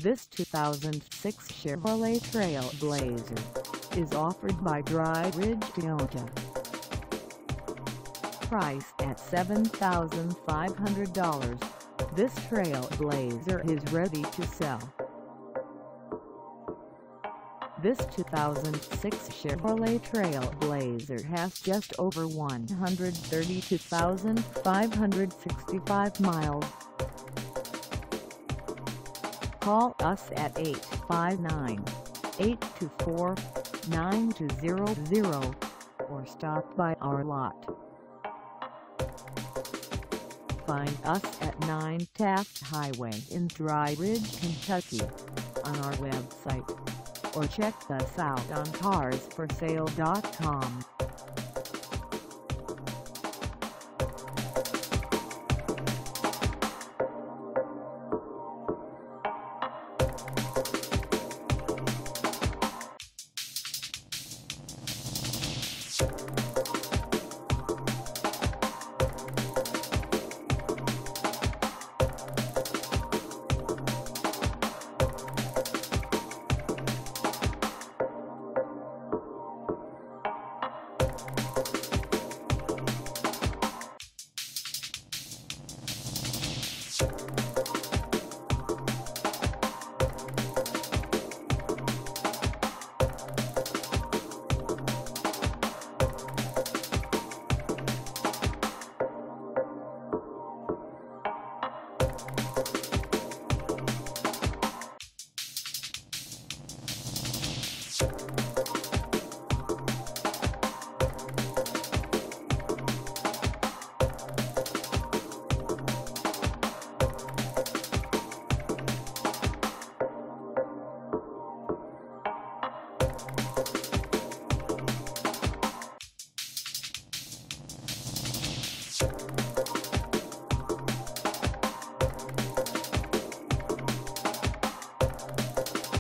This 2006 Chevrolet TrailBlazer is offered by Dry Ridge Toyota. Price at $7,500, this TrailBlazer is ready to sell. This 2006 Chevrolet TrailBlazer has just over 132,565 miles. Call us at 859-824-9200 or stop by our lot. Find us at 9 Taft Highway in Dry Ridge, Kentucky on our website, or check us out on carsforsale.com.